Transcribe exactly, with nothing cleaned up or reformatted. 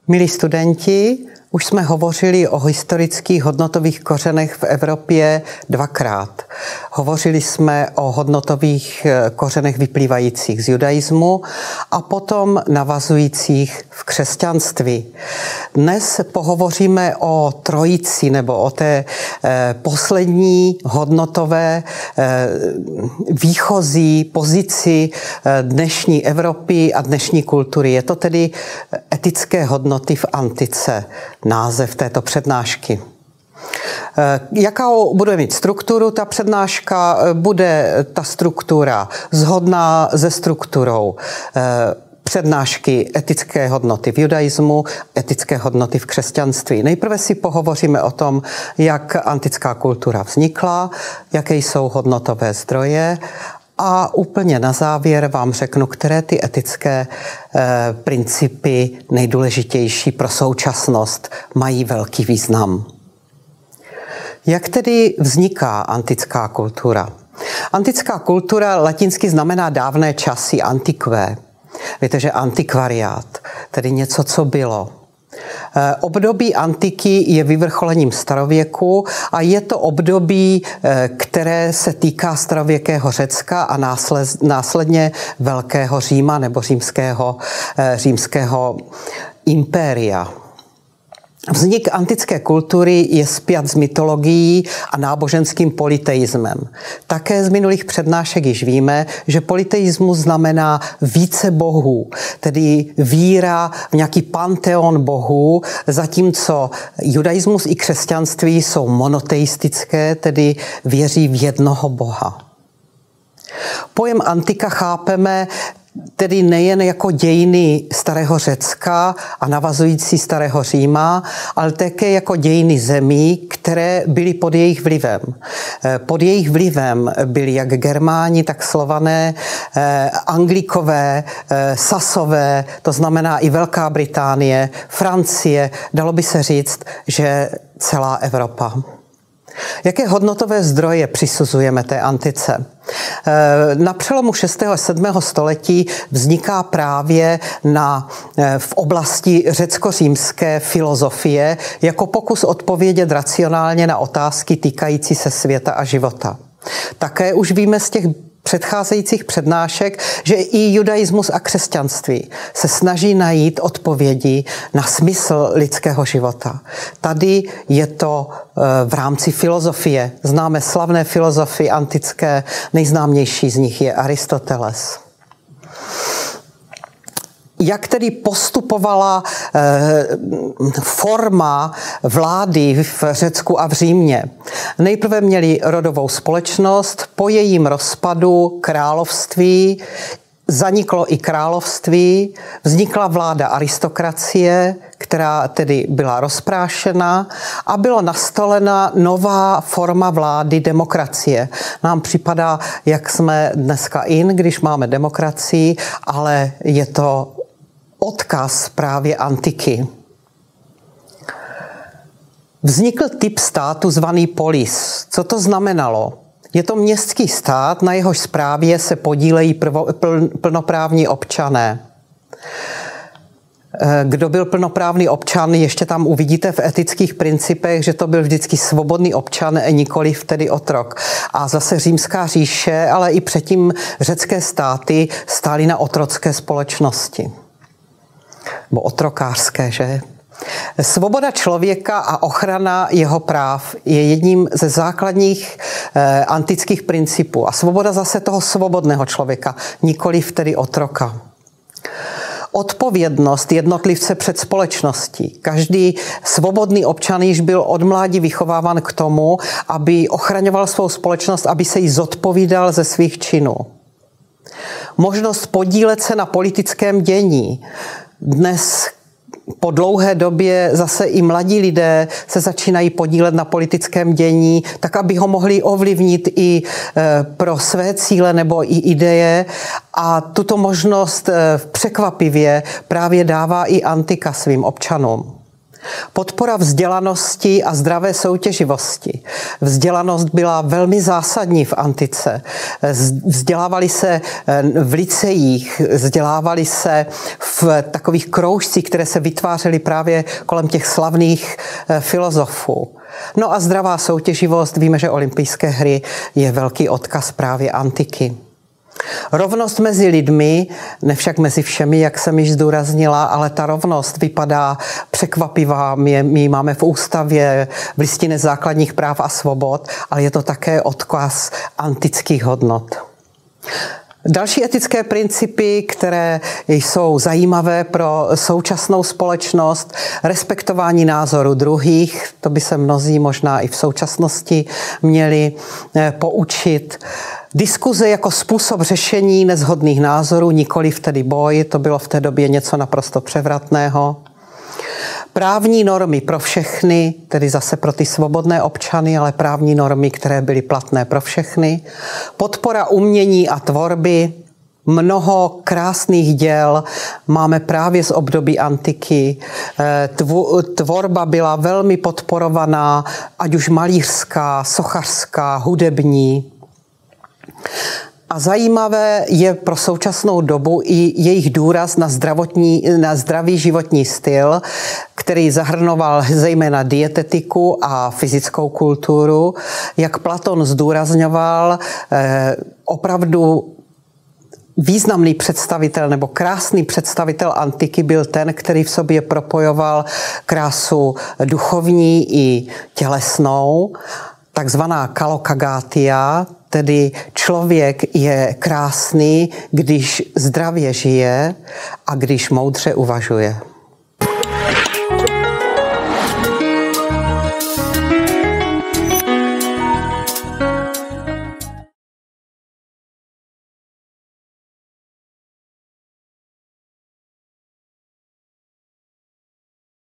Milí studenti, už jsme hovořili o historických hodnotových kořenech v Evropě dvakrát. Hovořili jsme o hodnotových kořenech vyplývajících z judaismu a potom navazujících v křesťanství. Dnes pohovoříme o trojici nebo o té eh, poslední hodnotové eh, výchozí pozici eh, dnešní Evropy a dnešní kultury. Je to tedy etické hodnoty v antice, název této přednášky. Jakou bude mít strukturu ta přednáška? Bude ta struktura shodná se strukturou přednášky etické hodnoty v judaismu, etické hodnoty v křesťanství. Nejprve si pohovoříme o tom, jak antická kultura vznikla, jaké jsou hodnotové zdroje, a úplně na závěr vám řeknu, které ty etické eh, principy nejdůležitější pro současnost mají velký význam. Jak tedy vzniká antická kultura? Antická kultura latinsky znamená dávné časy, antiqué. Víte, že antikvariát, tedy něco, co bylo. Období antiky je vyvrcholením starověku a je to období, které se týká starověkého Řecka a následně Velkého Říma nebo římského, římského impéria. Vznik antické kultury je spjat s mytologií a náboženským polyteismem. Také z minulých přednášek již víme, že polyteismus znamená více bohů, tedy víra v nějaký panteon bohů, zatímco judaismus i křesťanství jsou monoteistické, tedy věří v jednoho boha. Pojem antika chápeme tedy nejen jako dějiny starého Řecka a navazující starého Říma, ale také jako dějiny zemí, které byly pod jejich vlivem. Pod jejich vlivem byli jak Germáni, tak Slované, Anglikové, Sasové, to znamená i Velká Británie, Francie, dalo by se říct, že celá Evropa. Jaké hodnotové zdroje přisuzujeme té antice? Na přelomu šestého a sedmého století vzniká právě na, v oblasti řecko-římské filozofie jako pokus odpovědět racionálně na otázky týkající se světa a života. Také už víme z těch předcházejících přednášek, že i judaismus a křesťanství se snaží najít odpovědi na smysl lidského života. Tady je to v rámci filozofie. Známe slavné filozofy antické, nejznámější z nich je Aristoteles. Jak tedy postupovala eh, forma vlády v Řecku a v Římě? Nejprve měli rodovou společnost, po jejím rozpadu království, zaniklo i království, vznikla vláda aristokracie, která tedy byla rozprášena a byla nastolena nová forma vlády demokracie. Nám připadá, jak jsme dneska in, když máme demokracii, ale je to odkaz právě antiky. Vznikl typ státu zvaný polis. Co to znamenalo? Je to městský stát, na jehož správě se podílejí prvo, pl, plnoprávní občané. Kdo byl plnoprávný občan, ještě tam uvidíte v etických principech, že to byl vždycky svobodný občan, nikoliv tedy otrok. A zase Římská říše, ale i předtím řecké státy stály na otrocké společnosti. Nebo otrokářské, že? Svoboda člověka a ochrana jeho práv je jedním ze základních eh, antických principů. A svoboda zase toho svobodného člověka, nikoliv tedy otroka. Odpovědnost jednotlivce před společností. Každý svobodný občan již byl od mládí vychováván k tomu, aby ochraňoval svou společnost, aby se jí zodpovídal ze svých činů. Možnost podílet se na politickém dění. Dnes po dlouhé době zase i mladí lidé se začínají podílet na politickém dění, tak aby ho mohli ovlivnit i pro své cíle nebo i ideje. A tuto možnost překvapivě právě dává i antika svým občanům. Podpora vzdělanosti a zdravé soutěživosti. Vzdělanost byla velmi zásadní v antice. Vzdělávali se v lyceích, vzdělávali se v takových kroužcích, které se vytvářely právě kolem těch slavných filozofů. No a zdravá soutěživost, víme, že olympijské hry je velký odkaz právě antiky. Rovnost mezi lidmi, ne však mezi všemi, jak jsem již zdůraznila, ale ta rovnost vypadá překvapivá. My, my ji máme v ústavě, v listině základních práv a svobod, ale je to také odkaz antických hodnot. Další etické principy, které jsou zajímavé pro současnou společnost, respektování názoru druhých, to by se mnozí možná i v současnosti měli poučit. Diskuze jako způsob řešení neshodných názorů, nikoli vtedy boj, to bylo v té době něco naprosto převratného. Právní normy pro všechny, tedy zase pro ty svobodné občany, ale právní normy, které byly platné pro všechny. Podpora umění a tvorby. Mnoho krásných děl máme právě z období antiky. Tvorba byla velmi podporovaná, ať už malířská, sochařská, hudební. A zajímavé je pro současnou dobu i jejich důraz na, zdravotní, na zdravý životní styl, který zahrnoval zejména dietetiku a fyzickou kulturu. Jak Platon zdůrazňoval, eh, opravdu významný představitel nebo krásný představitel antiky byl ten, který v sobě propojoval krásu duchovní i tělesnou, takzvaná kalokagatia, tedy člověk je krásný, když zdravě žije a když moudře uvažuje.